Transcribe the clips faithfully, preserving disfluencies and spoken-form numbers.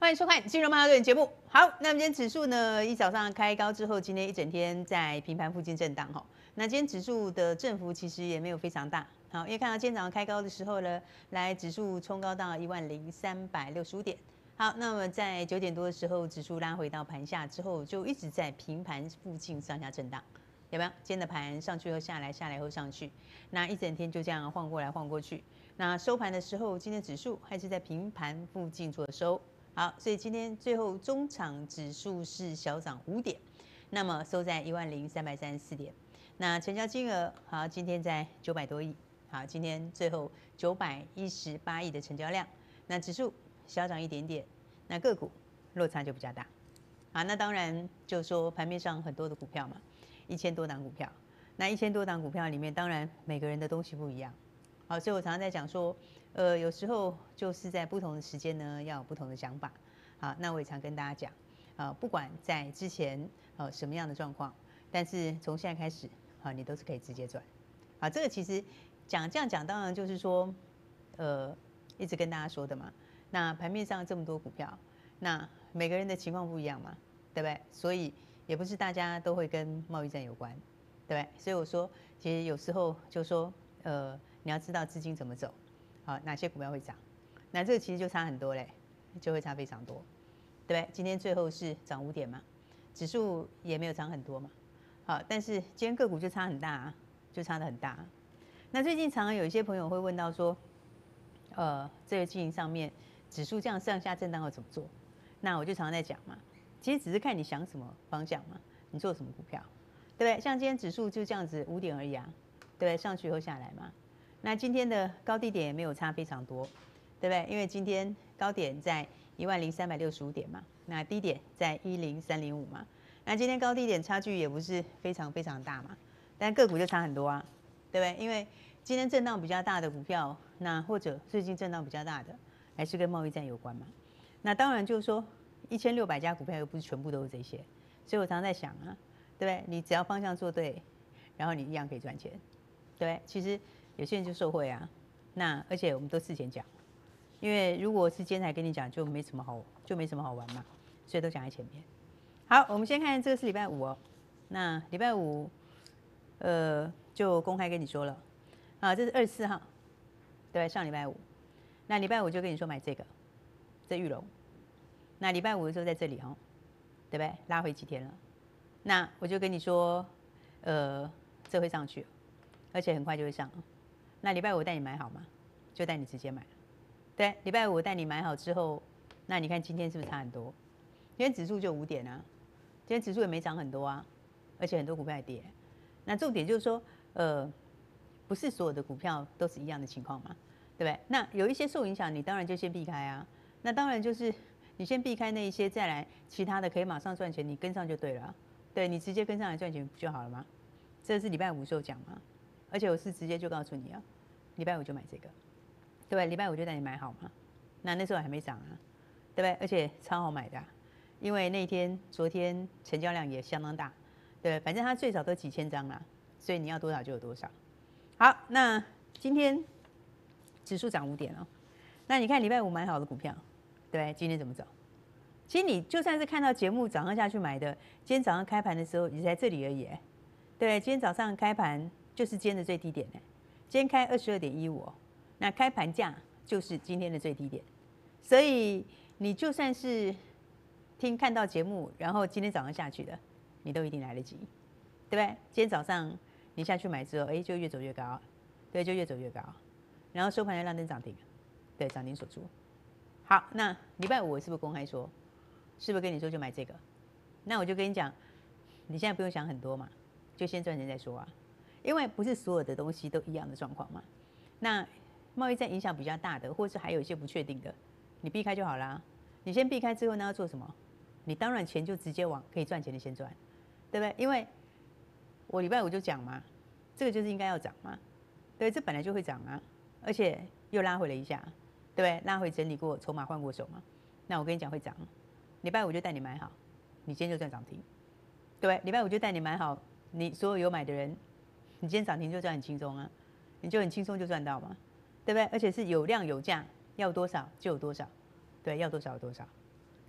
欢迎收看《金融曼哈顿》节目。好，那么今天指数呢，一早上开高之后，今天一整天在平盘附近震荡哈。那今天指数的振幅其实也没有非常大，好，因为看到今天早上开高的时候呢，来指数冲高到一万零三百六十五点。好，那么在九点多的时候，指数拉回到盘下之后，就一直在平盘附近上下震荡，有没有？今天的盘上去后下来，下来后上去，那一整天就这样晃过来晃过去。那收盘的时候，今天指数还是在平盘附近做收。好，所以今天最后中场指数是小涨五点，那么收在一万零三百三十四点。那成交金额好，今天在九百多亿。好，今天最后九百一十八亿的成交量。那指数小涨一点点，那个股落差就比较大。好，那当然就说盘面上很多的股票嘛，一千多档股票。那一千多档股票里面，当然每个人的东西不一样。好，所以我常常在讲说，呃，有时候就是在不同的时间呢，要有不同的想法。好，那我也常跟大家讲，呃，不管在之前呃什么样的状况，但是从现在开始，好，你都是可以直接赚。好，这个其实讲这样讲，当然就是说，呃，一直跟大家说的嘛。那盘面上这么多股票，那每个人的情况不一样嘛，对不对？所以也不是大家都会跟贸易战有关，对不对？所以我说，其实有时候就说，呃。你要知道资金怎么走，好，哪些股票会涨，那这个其实就差很多嘞，就会差非常多，对不对？今天最后是涨五点嘛，指数也没有涨很多嘛，好，但是今天个股就差很大啊，就差得很大。那最近常常有一些朋友会问到说，呃，这个经营上面指数这样上下震荡要怎么做？那我就常常在讲嘛，其实只是看你想什么方向嘛，你做什么股票，对不对？像今天指数就这样子五点而已啊，对不对？上去后下来嘛。那今天的高低点也没有差非常多，对不对？因为今天高点在一万零三百六十五点嘛，那低点在一零三零五嘛。那今天高低点差距也不是非常非常大嘛，但个股就差很多啊，对不对？因为今天震荡比较大的股票，那或者最近震荡比较大的，还是跟贸易战有关嘛。那当然就是说，一千六百家股票又不是全部都是这些，所以我常常在想啊，对不对？你只要方向做对，然后你一样可以赚钱，对不对？其实。有些人就受贿啊，那而且我们都事前讲，因为如果是今天才跟你讲，就没什么好，就没什么好玩嘛，所以都讲在前面。好，我们先看这个是礼拜五哦，那礼拜五，呃，就公开跟你说了，啊，这是二十四号，对，上礼拜五，那礼拜五就跟你说买这个，这玉龙，那礼拜五的时候在这里哦，对不对？拉回几天了，那我就跟你说，呃，这会上去，而且很快就会上。那礼拜五带你买好吗？就带你直接买。对，礼拜五带你买好之后，那你看今天是不是差很多？今天指数就五点啊，今天指数也没涨很多啊，而且很多股票也跌。那重点就是说，呃，不是所有的股票都是一样的情况嘛，对不对？那有一些受影响，你当然就先避开啊。那当然就是你先避开那一些，再来其他的可以马上赚钱，你跟上就对了啊。对你直接跟上来赚钱不就好了吗？这是礼拜五时候讲嘛，而且我是直接就告诉你啊。礼拜五就买这个，对不对？礼拜五就带你买好嘛。那那时候还没涨啊，对不对？而且超好买的、啊，因为那天昨天成交量也相当大，对不对？反正它最少都几千张啦，所以你要多少就有多少。好，那今天指数涨五点哦，那你看礼拜五买好的股票，对不对？今天怎么走？其实你就算是看到节目早上下去买的，今天早上开盘的时候也在这里而已，对不对？今天早上开盘就是今天的最低点，今天开二十二点一五，那开盘价就是今天的最低点，所以你就算是听看到节目，然后今天早上下去的，你都一定来得及，对不对？今天早上你下去买之后，哎，就越走越高，对，就越走越高，然后收盘要亮灯涨停，对，涨停锁住。好，那礼拜五我是不是公开说，是不是跟你说就买这个？那我就跟你讲，你现在不用想很多嘛，就先赚钱再说啊。因为不是所有的东西都一样的状况嘛，那贸易战影响比较大的，或是还有一些不确定的，你避开就好啦。你先避开之后呢，要做什么？你当然钱就直接往可以赚钱的先赚，对不对？因为我礼拜五就讲嘛，这个就是应该要涨嘛，对，这本来就会涨啊，而且又拉回了一下，对不对？拉回整理过，筹码换过手嘛，那我跟你讲会涨，礼拜五就带你买好，你今天就赚涨停，对不对？礼拜五就带你买好，你所有有买的人。你今天涨停就赚很轻松啊，你就很轻松就赚到嘛，对不对？而且是有量有价，要多少就有多少，对，要多少有多少，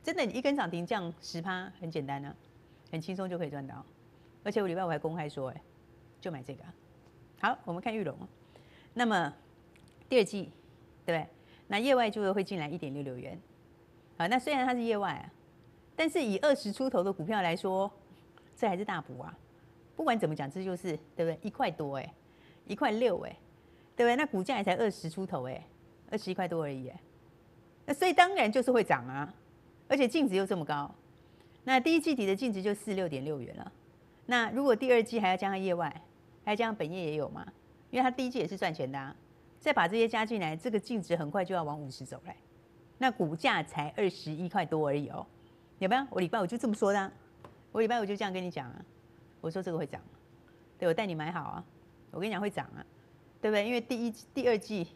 真的，你一根涨停降十趴，很简单啊，很轻松就可以赚到。而且我礼拜五还公开说，哎，就买这个、啊。好，我们看裕隆，那么第二季，对不对？那业外就会进来一点六六元，啊，那虽然它是业外啊，但是以二十出头的股票来说，这还是大补啊。不管怎么讲，这就是对不对？一块多哎，一块六哎，对不对？那股价也才二十出头哎，二十一块多而已哎。那所以当然就是会涨啊，而且净值又这么高。那第一季底的净值就四六点六元了。那如果第二季还要加上业外，还要加上本业也有嘛？因为它第一季也是赚钱的啊。再把这些加进来，这个净值很快就要往五十走来。那股价才二十一块多而已哦，有没有？我礼拜五就这么说的、啊，我礼拜五就这样跟你讲啊。我说这个会涨，对我带你买好啊。我跟你讲会涨啊，对不对？因为第一、第二季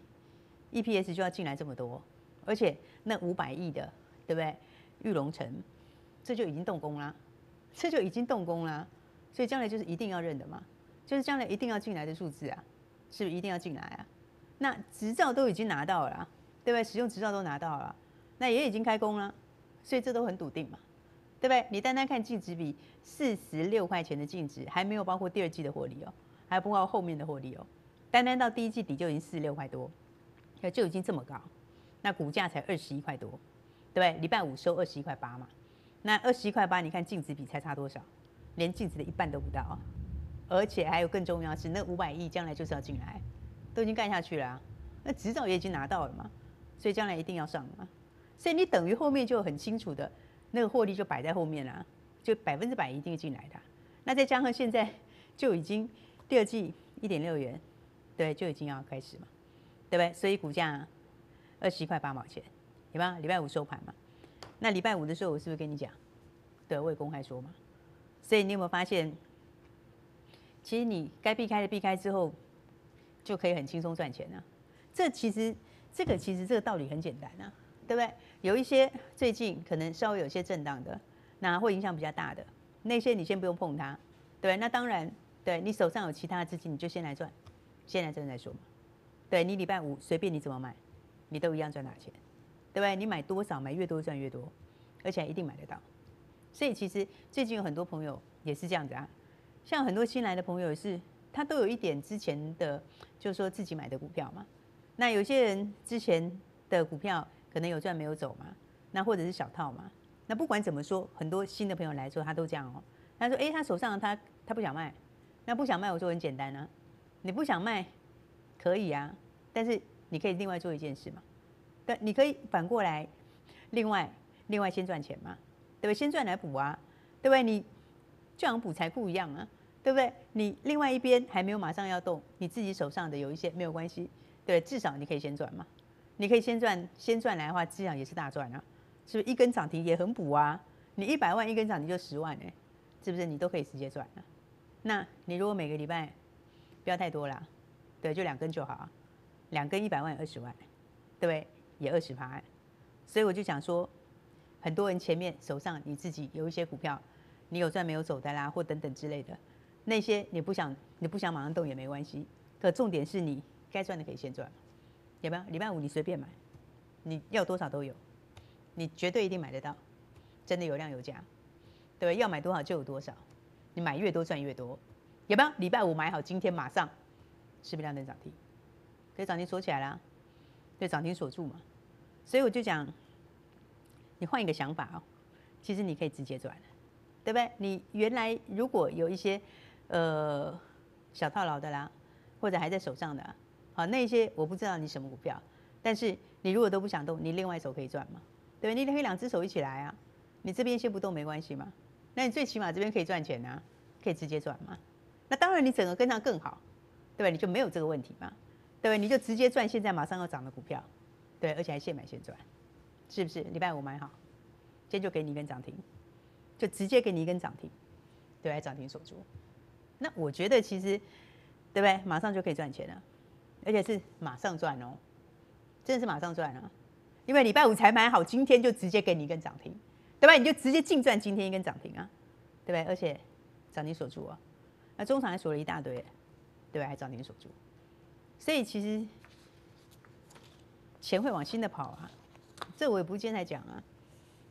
E P S 就要进来这么多，而且那五百亿的，对不对？玉龙城，这就已经动工啦，这就已经动工啦，所以将来就是一定要认的嘛，就是将来一定要进来的数字啊，是不是一定要进来啊？那执照都已经拿到了、啊，对不对？使用执照都拿到了，那也已经开工了，所以这都很笃定嘛。对不对？你单单看净值比四十六块钱的净值，还没有包括第二季的获利哦，还不包括后面的获利哦。单单到第一季底就已经四十六块多，就已经这么高，那股价才二十一块多，对不对？礼拜五收二十一块八嘛，那二十一块八，你看净值比才差多少？连净值的一半都不到啊！而且还有更重要的是，那五百亿将来就是要进来，都已经干下去了、啊，那执照也已经拿到了嘛，所以将来一定要上嘛。所以你等于后面就很清楚的。那个获利就摆在后面啦、啊，就百分之百一定进来的、啊。那再加上现在就已经第二季一点六元，对，就已经要开始嘛，对不对？所以股价二十一块八毛钱，有没有？礼拜五收盘嘛。那礼拜五的时候，我是不是跟你讲？对，我也公开说嘛。所以你有没有发现，其实你该避开的避开之后，就可以很轻松赚钱啊？这其实这个其实这个道理很简单啊。对不对？有一些最近可能稍微有些震荡的，那会影响比较大的那些，你先不用碰它，对。那当然，对你手上有其他的资金，你就先来赚，先来赚再说嘛。对你礼拜五随便你怎么买，你都一样赚大钱，对不对？你买多少，买越多赚越多，而且一定买得到。所以其实最近有很多朋友也是这样子啊，像很多新来的朋友是，他都有一点之前的，就是说自己买的股票嘛。那有些人之前的股票。可能有赚没有走嘛，那或者是小套嘛，那不管怎么说，很多新的朋友来说，他都这样哦。他说：“哎、欸，他手上他他不想卖，那不想卖，我说很简单啊，你不想卖可以啊，但是你可以另外做一件事嘛，对，你可以反过来，另外另外先赚钱嘛，对不对？先赚来补啊，对不对？你就像补财库一样啊，对不对？你另外一边还没有马上要动，你自己手上的有一些没有关系，对，至少你可以先赚嘛。”你可以先赚，先赚来的话，这样也是大赚啊，是不是？一根涨停也很补啊，你一百万一根涨停就十万哎、欸，是不是？你都可以直接赚啊。那你如果每个礼拜不要太多啦，对，就两根就好啊，两根一百万二十万，对不对？也二十趴。所以我就讲说，很多人前面手上你自己有一些股票，你有赚没有走的啦，或等等之类的，那些你不想你不想马上动也没关系，可重点是你该赚的可以先赚。有没有？礼拜五你随便买，你要多少都有，你绝对一定买得到，真的有量有价，对不对？要买多少就有多少，你买越多赚越多，有没有？礼拜五买好，今天马上是不是亮灯涨停？可以涨停锁起来啦，对，涨停锁住嘛。所以我就讲，你换一个想法哦，其实你可以直接赚，对不对？你原来如果有一些呃小套牢的啦，或者还在手上的、啊。好，那些我不知道你什么股票，但是你如果都不想动，你另外一手可以赚嘛？对，你可以两只手一起来啊，你这边先不动没关系嘛？那你最起码这边可以赚钱啊，可以直接赚嘛？那当然你整个跟上更好，对吧？你就没有这个问题嘛？对吧？你就直接赚现在马上要涨的股票，对，而且还现买现赚，是不是？礼拜五买好，今天就给你一根涨停，就直接给你一根涨停，对，还涨停锁住。那我觉得其实，对不对？马上就可以赚钱了。而且是马上赚哦，真的是马上赚啊！因为礼拜五才买好，今天就直接给你一根涨停，对吧？你就直接净赚今天一根涨停啊，对不对？而且涨停锁住啊，那中场还锁了一大堆，对吧？还涨停锁住，所以其实钱会往新的跑啊，这我也不见在讲啊，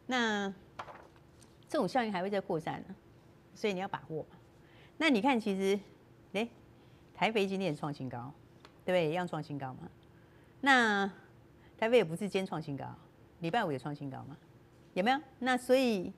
那这种效应还会再扩散呢，所以你要把握嘛。那你看，其实，哎，台北今天也创新高，对不对？一样创新高嘛。那台北也不是今天创新高，礼拜五也创新高嘛，有没有？那所以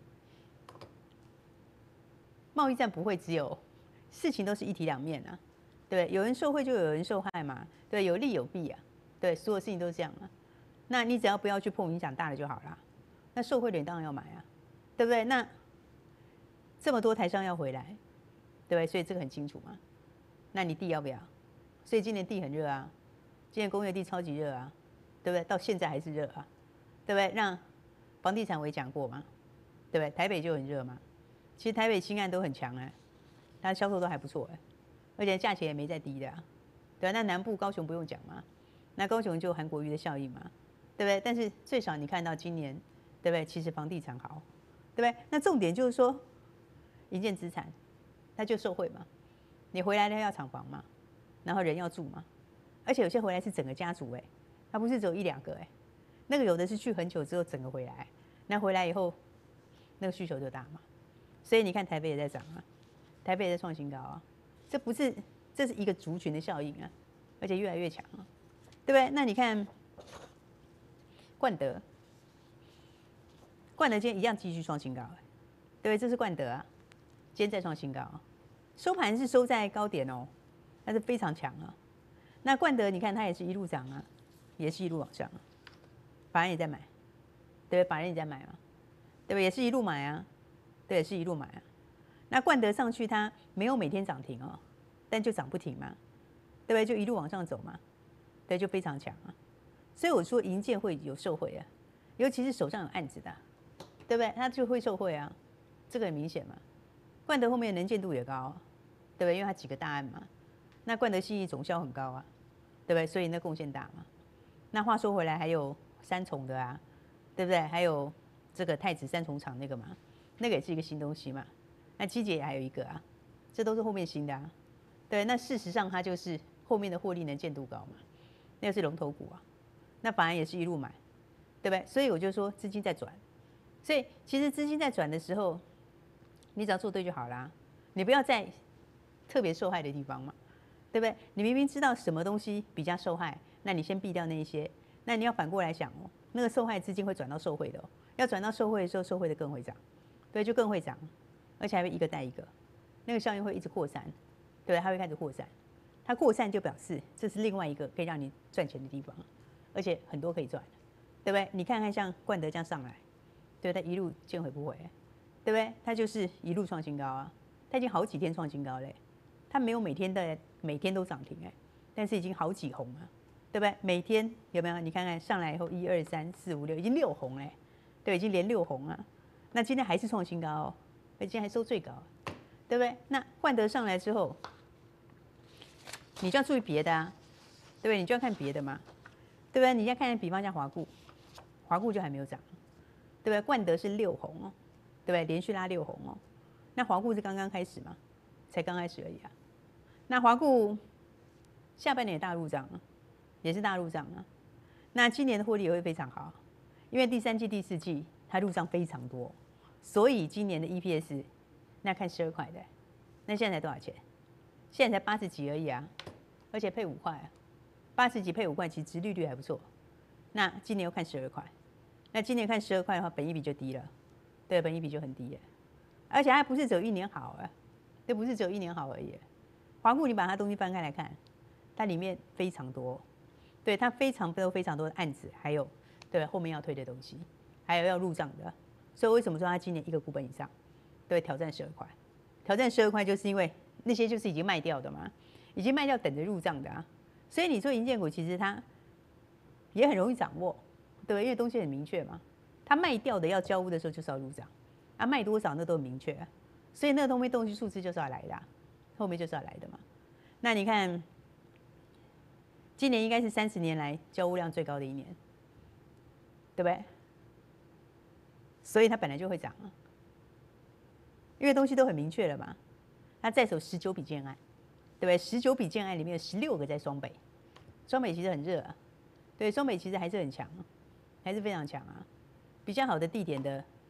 贸易战不会只有事情都是一体两面啊，对不对？有人受惠就有人受害嘛，对，有利有弊啊，对，所有事情都是这样啊。那你只要不要去碰影响大的就好啦。那受惠的人当然要买啊，对不对？那这么多台商要回来，对不对？所以这个很清楚嘛。那你地要不要？所以今年地很热啊，今年工业地超级热啊，对不对？到现在还是热啊，对不对？那房地产我也讲过嘛，对不对？台北就很热嘛，其实台北新案都很强哎、欸，它销售都还不错哎、欸，而且价钱也没再低的啊，对吧、啊？那南部高雄不用讲嘛，那高雄就韩国瑜的效应嘛，对不对？但是最少你看到今年，对不对？其实房地产好，对不对？那重点就是说，营建资产，它就受惠嘛。你回来了要厂房嘛，然后人要住嘛，而且有些回来是整个家族哎、欸，它不是只有一两个哎、欸，那个有的是去很久之后整个回来，那回来以后，那个需求就大嘛。所以你看台北也在涨啊，台北也在创新高啊，这不是这是一个族群的效应啊，而且越来越强啊，对不对？那你看冠德。冠德今天一样继续创新高、欸，对，这是冠德啊，今天再创新高、啊，收盘是收在高点哦，但是非常强啊。那冠德你看它也是一路涨啊，也是一路往上啊，法人也在买，对不对？法人也在买嘛，对不对？也是一路买啊，对，也是一路买啊。那冠德上去它没有每天涨停哦，但就涨不停嘛，对不对？就一路往上走嘛，对，就非常强啊。所以我说银建会有受惠啊，尤其是手上有案子的。对不对？它就会受惠啊，这个很明显嘛。冠德后面的能见度也高、啊，对不对？因为它几个大案嘛。那冠德系总销很高啊，对不对？所以那贡献大嘛。那话说回来，还有三重的啊，对不对？还有这个太子三重厂那个嘛，那个也是一个新东西嘛。那基捷也还有一个啊，这都是后面新的啊。对，那事实上它就是后面的获利能见度高嘛，那个是龙头股啊。那反而也是一路买，对不对？所以我就说资金在转。所以其实资金在转的时候，你只要做对就好啦。你不要在特别受害的地方嘛，对不对？你明明知道什么东西比较受害，那你先避掉那一些。那你要反过来想哦，那个受害资金会转到受惠的哦，要转到受惠的时候，受惠的更会涨，对，就更会涨，而且还会一个带一个，那个效应会一直扩散，对，它会开始扩散。它扩散就表示这是另外一个可以让你赚钱的地方，而且很多可以赚，对不对？你看看像冠德这样上来。对，它一路见回不回，对不对？它就是一路创新高啊，它已经好几天创新高嘞，它没有每天的每天都涨停哎，但是已经好几红了，对不对？每天有没有？你看看上来以后，一二三四五六，已经六红嘞，对，已经连六红了。那今天还是创新高哦，而今天还收最高，对不对？那冠德上来之后，你就要注意别的啊，对不对？你就要看别的嘛，对不对？你要看，比方像华固，华固就还没有涨。对不对？冠德是六红哦，对不对？连续拉六红哦。那华固是刚刚开始嘛，才刚开始而已啊。那华固下半年也大入涨啊，也是大入涨啊。那今年的获利也会非常好，因为第三季、第四季它入账非常多，所以今年的 E P S 那看十二块的，那现在才多少钱？现在才八十几而已啊，而且配五块啊，八十几配五块，其实殖利率还不错。那今年又看十二块。那今年看十二块的话，本益比就低了，对，本益比就很低了，而且还不是只有一年好啊，这不是只有一年好而已。华固你把它东西翻开来看，它里面非常多，对，它非常多非常多的案子，还有对后面要推的东西，还有要入账的，所以为什么说它今年一个股本以上，对，挑战十二块，挑战十二块就是因为那些就是已经卖掉的嘛，已经卖掉等着入账的啊，所以你说营建股其实它也很容易掌握。对，因为东西很明确嘛，他卖掉的要交屋的时候就是要入账，啊，卖多少那都很明确、啊，所以那个后面东西数字就是要来的、啊，后面就是要来的嘛。那你看，今年应该是三十年来交屋量最高的一年，对不对？所以它本来就会涨啊，因为东西都很明确了嘛。它在手十九笔建案，对不对？十九笔建案里面有十六个在双北，双北其实很热啊，对，双北其实还是很强、啊。还是非常强啊，比较好的地点的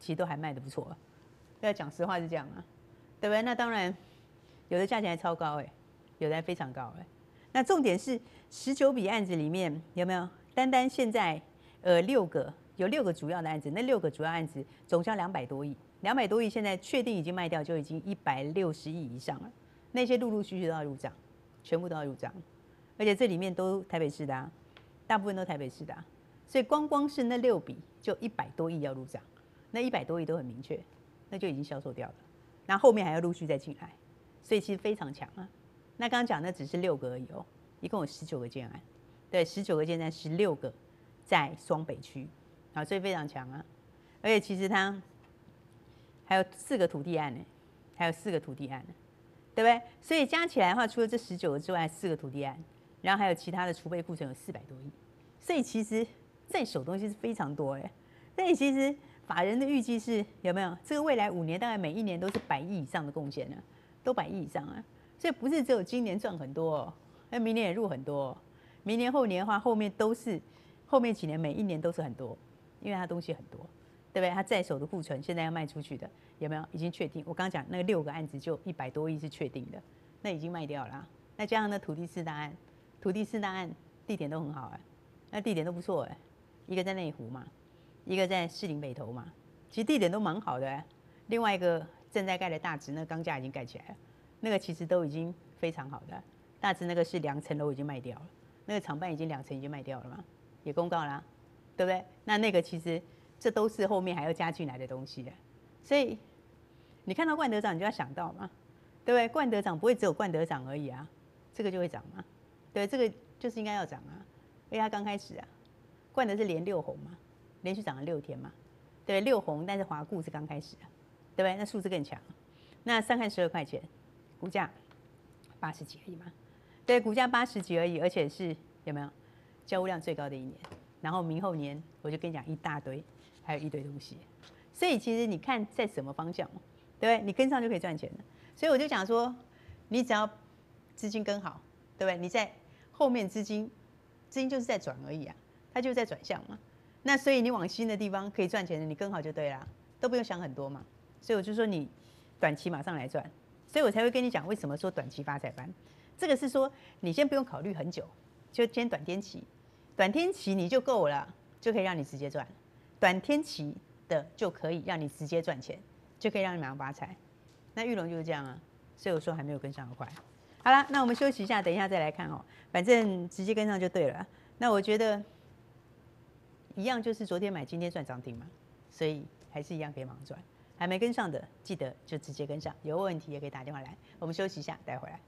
其实都还卖得不错。要讲实话是这样啊，对不对？那当然，有的价钱还超高哎、欸，有的还非常高哎、欸。那重点是十九笔案子里面有没有？单单现在呃六个有六个主要的案子，那六个主要案子总销两百多亿，两百多亿现在确定已经卖掉就已经一百六十亿以上了，那些陆陆续续都要入账，全部都要入账，而且这里面都台北市的啊，大部分都台北市的啊，所以光光是那六笔就一百多亿要入账，那一百多亿都很明确。那就已经销售掉了，然后后面还要陆续再进来，所以其实非常强啊。那刚刚讲的只是六个而已哦，一共有十九个建案，对，十九个建案，十六个在双北区，啊，所以非常强啊。而且其实它还有四个土地案呢，还有四个土地案呢，对不对？所以加起来的话，除了这十九个之外，四个土地案，然后还有其他的储备库存有四百多亿，所以其实在手东西是非常多哎。所以其实。法人的预计是有没有？这个未来五年大概每一年都是百亿以上的贡献呢，都百亿以上啊！所以不是只有今年赚很多、哦，那明年也入很多、哦，明年后年的话，后面都是后面几年每一年都是很多，因为它东西很多，对不对？它在手的库存现在要卖出去的有没有？已经确定。我刚刚讲那个六个案子就一百多亿是确定的，那已经卖掉了、啊。那加上那土地四大案，土地四大案地点都很好哎、欸，那地点都不错哎、欸，一个在内湖嘛。一个在士林北投嘛，其实地点都蛮好的、欸。另外一个正在盖的大直，那钢架已经盖起来了，那个其实都已经非常好的。大直那个是两层楼已经卖掉了，那个厂办已经两层已经卖掉了嘛，也公告啦、啊，对不对？那那个其实这都是后面还要加进来的东西的。所以你看到冠德涨，你就要想到嘛，对不对？冠德涨不会只有冠德涨而已啊，这个就会涨嘛，对，这个就是应该要涨啊，因为它刚开始啊，冠德是连六红嘛。连续涨了六天嘛，对，六红，但是华固是刚开始啊，对不对？那数字更强。那上看十二块钱，股价八十几而已嘛，对，股价八十几而已，而且是有没有交付量最高的一年？然后明后年我就跟你讲一大堆，还有一堆东西。所以其实你看在什么方向，对不对？你跟上就可以赚钱了。所以我就讲说，你只要资金跟好，对不对？你在后面资金，资金就是在转而已啊，它就是在转向嘛。那所以你往新的地方可以赚钱的，你跟好就对啦，都不用想很多嘛。所以我就说你短期马上来赚，所以我才会跟你讲为什么说短期发财班。这个是说你先不用考虑很久，就先短天期，短天期你就够了，就可以让你直接赚。短天期的就可以让你直接赚钱，就可以让你马上发财。那玉龙就是这样啊，所以我说还没有跟上的快。好了，那我们休息一下，等一下再来看哦。反正直接跟上就对了。那我觉得。一样就是昨天买，今天赚涨停嘛，所以还是一样可以马上赚。还没跟上的，记得就直接跟上。有问题也可以打电话来。我们休息一下，待会来。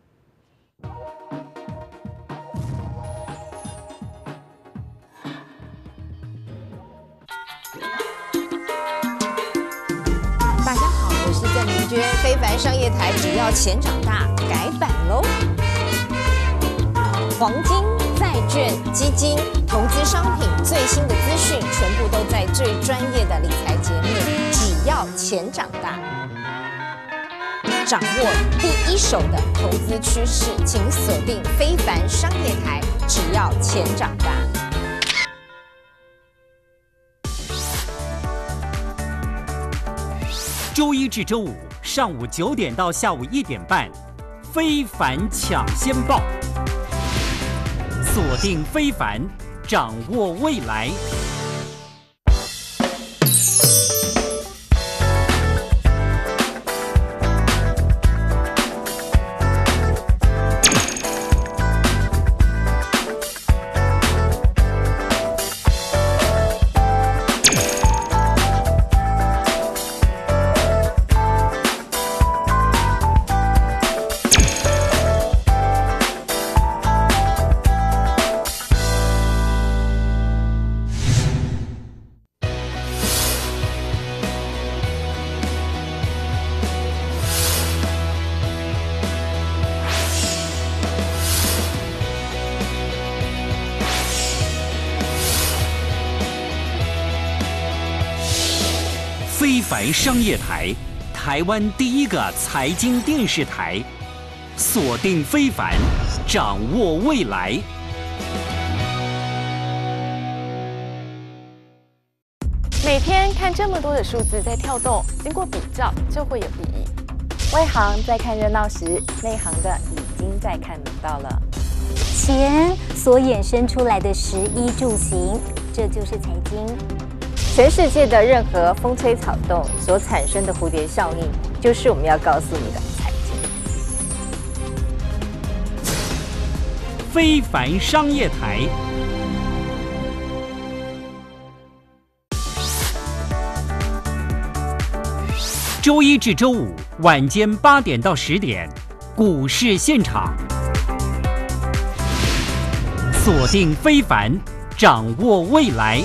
大家好，我是郑明娟，非凡商业台只要钱长大改版喽，黄金。债券、基金、投资商品最新的资讯，全部都在最专业的理财节目。只要钱长大，掌握第一手的投资趋势，请锁定非凡商业台。只要钱长大。 周一至周五上午九点到下午一点半，非凡抢先报。锁定非凡，掌握未来。非凡商业台，台湾第一个财经电视台，锁定非凡，掌握未来。 每天看这么多的数字在跳动，经过比较就会有意义。外行在看热闹时，内行的已经在看门道了。 钱所衍生出来的食衣住行，这就是财经。 全世界的任何风吹草动所产生的蝴蝶效应，就是我们要告诉你的财经。 非凡商业台。周一至周五晚间八点到十点，股市现场，锁定非凡，掌握未来。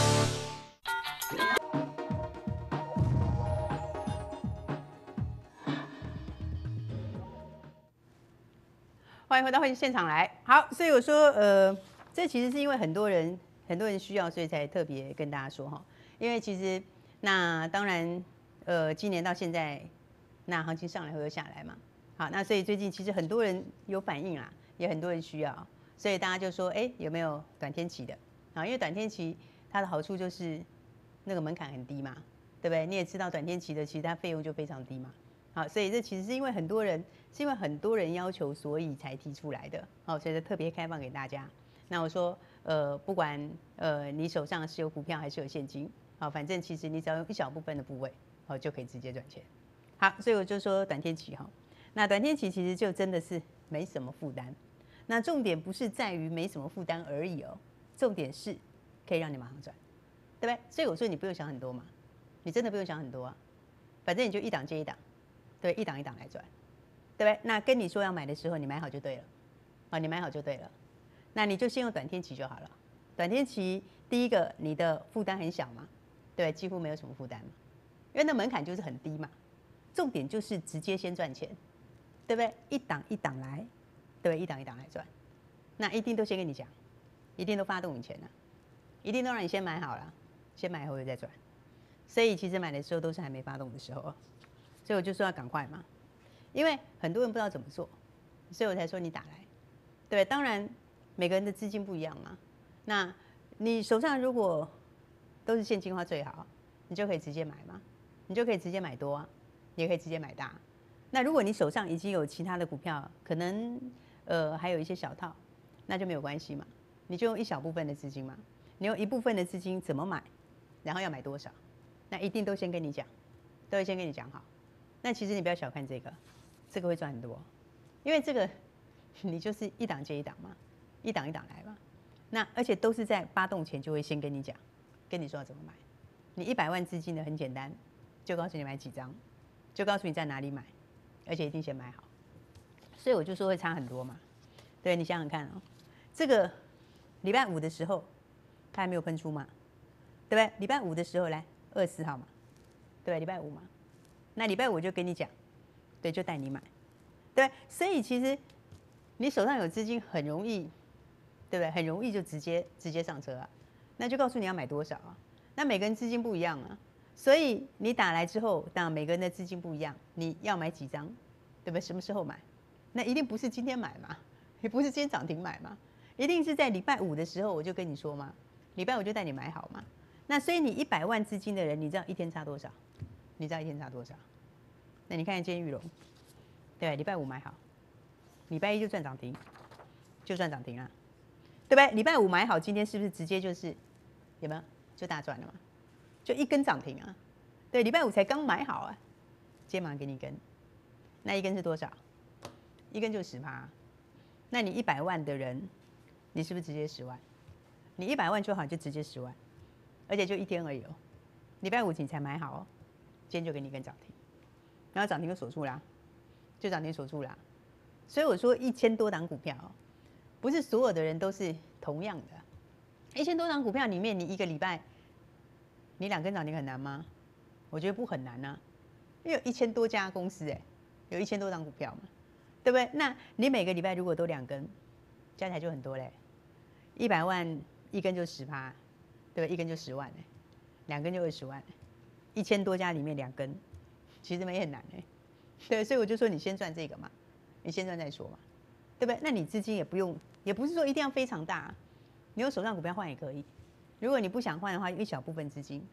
欢迎回到会议现场来。好，所以我说，呃，这其实是因为很多人很多人需要，所以才特别跟大家说哈。因为其实那当然。呃，今年到现在，那行情上来会又下来嘛？好，那所以最近其实很多人有反应啦，也很多人需要，所以大家就说，哎，有没有短天期的？啊，因为短天期它的好处就是那个门槛很低嘛，对不对？你也知道短天期的其实它费用就非常低嘛。好，所以这其实是因为很多人是因为很多人要求，所以才提出来的。好，所以就特别开放给大家。那我说，呃，不管呃你手上是有股票还是有现金，好，反正其实你只要用一小部分的部位。哦，就可以直接赚钱。好，所以我就说短天期哈，那短天期其实就真的是没什么负担。那重点不是在于没什么负担而已哦，重点是可以让你马上赚，对不对？所以我说你不用想很多嘛，你真的不用想很多啊，反正你就一档接一档，对，一档一档来赚，对不对？那跟你说要买的时候，你买好就对了，啊，你买好就对了。那你就先用短天期就好了。短天期第一个，你的负担很小嘛，对，几乎没有什么负担嘛。因为那门槛就是很低嘛，重点就是直接先赚钱，对不对？一档一档来，对不对？一档一档来赚，那一定都先跟你讲，一定都发动你钱了，一定都让你先买好了，先买后又再赚。所以其实买的时候都是还没发动的时候，所以我就说要赶快嘛，因为很多人不知道怎么做，所以我才说你打来，对，当然每个人的资金不一样嘛，那你手上如果都是现金的话最好，你就可以直接买嘛。你就可以直接买多啊，也可以直接买大。那如果你手上已经有其他的股票，可能呃还有一些小套，那就没有关系嘛，你就用一小部分的资金嘛。你用一部分的资金怎么买，然后要买多少，那一定都先跟你讲，都会先跟你讲好。那其实你不要小看这个，这个会赚很多，因为这个你就是一档接一档嘛，一档一档来嘛。那而且都是在发动前就会先跟你讲，跟你说要怎么买。你一百万资金的很简单。就告诉你买几张，就告诉你在哪里买，而且一定先买好。所以我就说会差很多嘛。对，你想想看哦，这个礼拜五的时候，它还没有喷出嘛，对不对？礼拜五的时候来二十四号嘛，对不对？礼拜五嘛，那礼拜五就跟你讲，对，就带你买，对。所以其实你手上有资金很容易，对不对？很容易就直接直接上车啊。那就告诉你要买多少啊。那每个人资金不一样啊。所以你打来之后，当然每个人的资金不一样，你要买几张，对不对？什么时候买？那一定不是今天买嘛，也不是今天涨停买嘛，一定是在礼拜五的时候我就跟你说嘛，礼拜五就带你买好嘛。那所以你一百万资金的人，你知道一天差多少？你知道一天差多少？那你看今天裕隆，对，礼拜五买好，礼拜一就赚涨停，就赚涨停了，对不对？礼拜五买好，今天是不是直接就是有没有就大赚了嘛？就一根涨停啊，对，礼拜五才刚买好啊，今天马上给你一根，那一根是多少？一根就十趴，那你一百万的人，你是不是直接十万？你一百万就好，就直接十万，而且就一天而已哦，礼拜五你才买好哦，今天就给你一根涨停，然后涨停就锁住啦，就涨停锁住啦，所以我说一千多档股票，不是所有的人都是同样的，一千多档股票里面，你一个礼拜。你两根涨停很难吗？我觉得不很难啊，因为有一千多家公司哎、欸，有一千多张股票嘛，对不对？那你每个礼拜如果都两根，加起来就很多嘞、欸，一百万一根就十趴，对不对？一根就十万哎、欸，两根就二十万、欸，一千多家里面两根，其实没很难哎、欸，对，所以我就说你先赚这个嘛，你先赚再说嘛，对不对？那你资金也不用，也不是说一定要非常大，你用手上股票换也可以。如果你不想换的话，一小部分资金，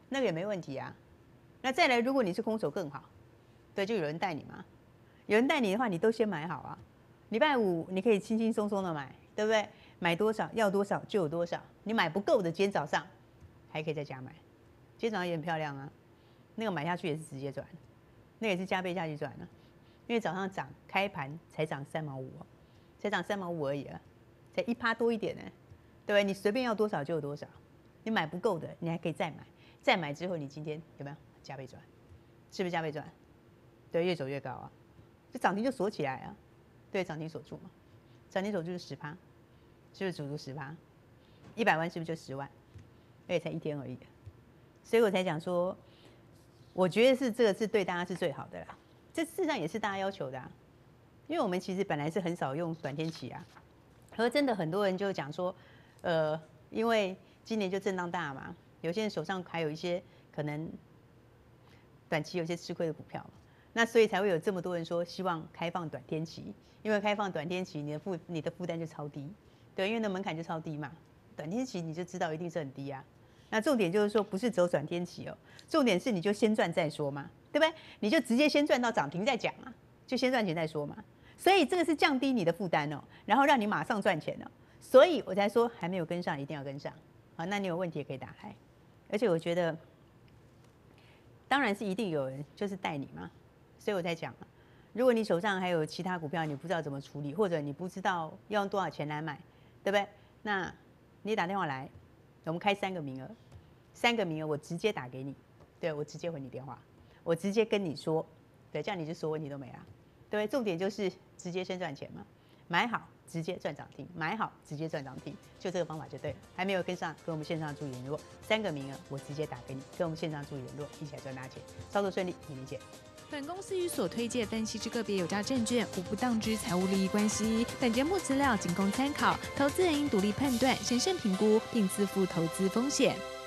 那个也没问题啊。那再来，如果你是空手更好，对，就有人带你嘛。有人带你的话，你都先买好啊。礼拜五你可以轻轻松松的买，对不对？买多少要多少就有多少，你买不够的，今天早上还可以再加买。今天早上也很漂亮啊，那个买下去也是直接赚，那个也是加倍下去赚啊。因为早上涨开盘才涨三毛五，才涨三毛五而已啊，才一趴多一点呢，对不对？你随便要多少就有多少，你买不够的，你还可以再买，再买之后你今天有没有加倍赚？是不是加倍赚？对，越走越高啊，就涨停就锁起来啊，对，涨停锁住嘛，涨停锁住是十趴，是不是足足十趴？一百万是不是就十万？而且才一天而已，所以我才讲说，我觉得是这个是对大家是最好的啦。这事实上也是大家要求的啊，因为我们其实本来是很少用短天期啊，而真的很多人就讲说，呃，因为今年就震荡大嘛，有些人手上还有一些可能短期有些吃亏的股票嘛，那所以才会有这么多人说希望开放短天期，因为开放短天期你的负你的负担就超低，对，因为那门槛就超低嘛，短天期你就知道一定是很低啊。那重点就是说，不是走短天期哦，重点是你就先赚再说嘛，对不对？你就直接先赚到涨停再讲啊，就先赚钱再说嘛。所以这个是降低你的负担哦，然后让你马上赚钱哦。所以我才说还没有跟上，一定要跟上。好，那你有问题也可以打来。而且我觉得，当然是一定有人就是带你嘛，所以我才讲嘛。如果你手上还有其他股票，你不知道怎么处理，或者你不知道要用多少钱来买，对不对？那你打电话来。我们开三个名额，三个名额我直接打给你，对我直接回你电话，我直接跟你说，对，这样你就所有问题都没了，对，重点就是直接先赚钱嘛，买好直接赚涨停，买好直接赚涨停，就这个方法就对了。还没有跟上，跟我们线上助理联络，三个名额我直接打给你，跟我们线上助理联络，一起来赚大钱，操作顺利，明天见。 本公司与所推介分析之个别有价证券无不当之财务利益关系。本节目资料仅供参考，投资人应独立判断、审慎评估，并自负投资风险。